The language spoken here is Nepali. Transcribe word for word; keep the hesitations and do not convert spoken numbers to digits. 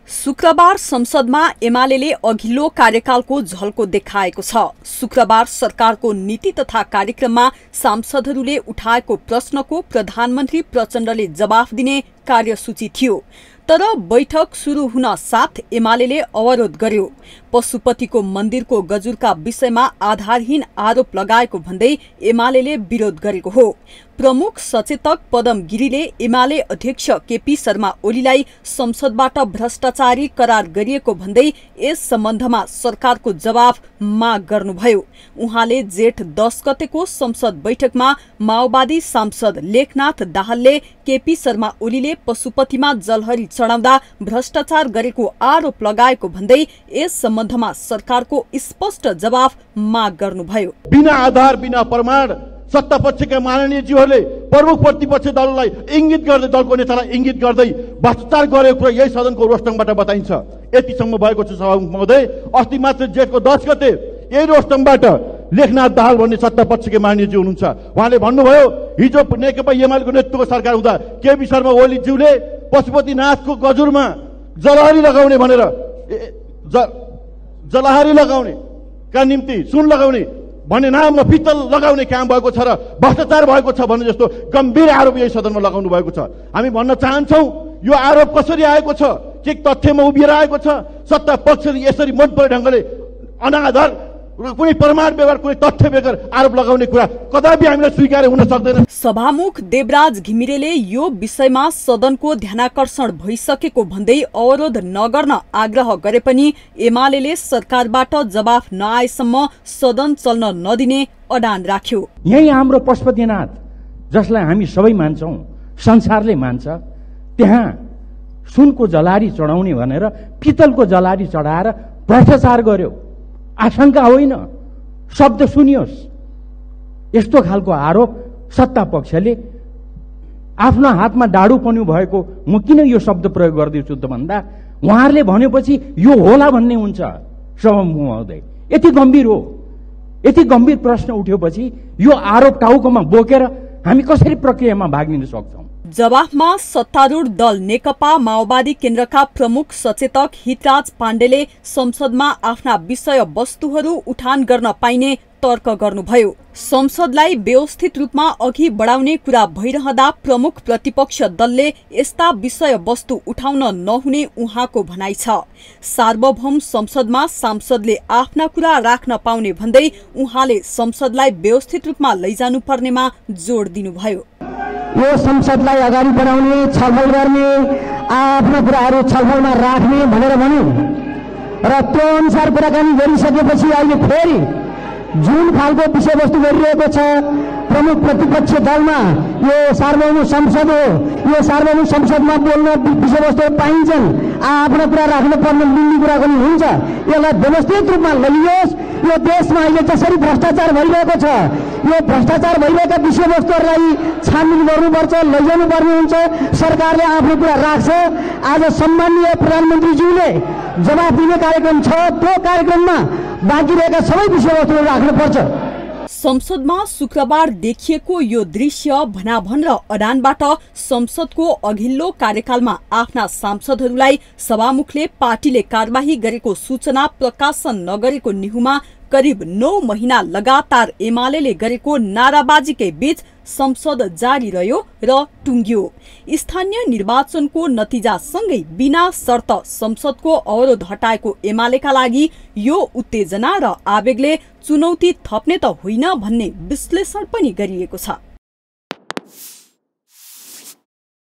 शुक्रबार संसदमा एमालेले अघिल्लो कार्यकालको झल्को देखाएको छ। शुक्रबार सरकारको नीति तथा कार्यक्रममा सांसदहरूले उठाएको प्रश्नको प्रधानमन्त्री प्रचण्डले जवाफ दिने कार्यसूची थियो, तर बैठक शुरू हुन साथ एमालेले अवरोध गर्यो। पशुपतिको मन्दिरको गजुरका विषयमा आधारहीन आरोप लगाएको भन्दै एमालेले विरोध गरेको हो। प्रमुख सचेतक पदम गिरीले एमाले अध्यक्ष केपी शर्मा ओलीलाई संसदबाट भ्रष्टाचारी करार गरिएको भन्दै यस सम्बन्धमा सरकारको जवाफ माग गर्नुभयो। उहाँले जेठ दस गतेको संसद बैठकमा माओवादी सांसद लेखनाथ दाहालले केपी शर्मा ओलीले पशुपतिमा जलहरी चढाउँदा भ्रष्टाचार गरेको आरोप लगाएको भन्दै यस सम्बन्धमा सरकारको स्पष्ट जवाफ माग गर्नुभयो। बिना आधार बिना प्रमाण सत्तापक्षका माननीय ज्यूहरूले प्रमुख प्रतिपक्ष दललाई इंगित गर्दै दलको नेतालाई इंगित गर्दै भ्रष्टाचार गरेको कुरा यही सदनको रोस्टङबाट बताइन्छ। यतिसम्म भएको छ सभामुख महोदय। अस्ति मात्र जेठको दस गते यही रोस्टङबाट लेखनाथ दाहाल भन्ने सत्तापक्षका माननीय ज्यू हुनुहुन्छ, उहाँले भन्नुभयो हिजो नेकपा एमालेको नेतृत्वको सरकार हुँदा केपी शर्मा ओली ज्यूले पशुपतिनाथको गजुरमा जलहरी लगाउने भनेर जलहरी लगाउने का निम्ति सुन लगाउने भन्ने नाममा पित्तल लगाउने काम भएको छ र भ्रष्टाचार भएको छ भन्ने जस्तो गम्भीर आरोप यही सदनमा लगाउनु भएको छ। हामी भन्न चाहन्छौँ यो आरोप कसरी आएको छ, के तथ्यमा उभिएर आएको छ? सत्ता पक्षले यसरी मनपर्ने ढङ्गले अनाधार कुनै प्रमाण बेगर कुनै तथ्य बेगर आरोप लगाउने कुरा कदापि हामीलाई स्वीकार हुन सक्दैन। सभामुख देवराज घिमिरेले यो विषयमा सदनको ध्यानाकर्षण भइसकेको भन्दै अवरोध नगर्न आग्रह गरे पनि एमालेले सरकारबाट जवाफ नआएसम्म सदन चल्न नदिने अडान राख्यो। यही हाम्रो पशुपतिनाथ जसलाई हामी सबै मान्छौं, संसारले मान्छ, त्यहाँ सुनको जलारी चढाउने भनेर पितलको जलारी चढाएर भ्रष्टाचार गर्यो। आशंका होइन, शब्द सुनियोस्। यस्तो खालको आरोप सत्ता पक्षले आफ्नो हातमा डाडु पन्यु भएको म किन यो शब्द प्रयोग गर्दैछु त भन्दा उहाँहरूले भनेपछि यो होला भन्ने हुन्छ। सभामुख महोदय, यति गम्भीर हो, यति गम्भीर प्रश्न उठ्योपछि यो आरोप टाउकोमा बोकेर हामी कसरी प्रक्रियामा भाग लिन सक्छौं? जवाफमा सत्तारूढ दल नेकपा माओवादी केन्द्रका प्रमुख सचेतक हितराज पाण्डेले संसदमा आफ्ना विषय वस्तुहरू उठान गर्न पाइने तर्क गर्नुभयो। संसदलाई व्यवस्थित रूपमा अघि बढाउने कुरा भइरहँदा प्रमुख प्रतिपक्ष दलले यस्ता विषय वस्तु उठाउन नहुने उहाँको भनाइ छ। सार्वभौम संसदमा सांसदले आफ्ना कुरा राख्न पाउने भन्दै उहाँले संसदलाई व्यवस्थित रूपमा लैजानु पर्नेमा जोड दिनुभयो। यो संसदलाई अगाडि बढाउने, छलफल गर्ने, आफ्ना कुराहरू छलफलमा राख्ने भनेर भन्यो र त्यो अनुसार कुराकानी गरिसकेपछि अहिले फेरि जुन खालको विषयवस्तु गरिरहेको छ, प्रमुख प्रतिपक्ष दलमा यो सार्वभौम संसद हो, यो सार्वभौम संसदमा बोल्न विषयवस्तुहरू पाइन्छन्, आफ्नो कुरा राख्नुपर्ने मिल्ने कुरा पनि हुन्छ। यसलाई व्यवस्थित रूपमा लैयोस्। यो देशमा अहिले जसरी भ्रष्टाचार भइरहेको छ, यो भ्रष्टाचार भइरहेका विषयवस्तुहरूलाई छानबिन गर्नुपर्छ, लैजानु पर्ने हुन्छ। सरकारले आफ्नो कुरा राख्छ। आज सम्माननीय प्रधानमन्त्रीज्यूले जवाफ दिने कार्यक्रम छ, त्यो कार्यक्रममा बाँकी रहेका सबै विषयवस्तुहरू राख्नुपर्छ। संसदमा शुक्रबार देखिएको यो दृश्य भनाभन र अडानबाट संसदको अघिल्लो कार्यकालमा आफ्ना सांसदहरूलाई सभामुखले पार्टीले कारबाही गरेको सूचना प्रकाशन नगरेको निहुमा करिब नौ महिना लगातार एमालेले गरेको नाराबाजीकै बीच संसद जारी रह्यो र टुङ्गियो। स्थानीय निर्वाचनको नतिजासँगै बिना शर्त संसदको अवरोध हटाएको एमालेका लागि यो उत्तेजना र आवेगले चुनौती थप्ने त होइन भन्ने विश्लेषण पनि गरिएको छ।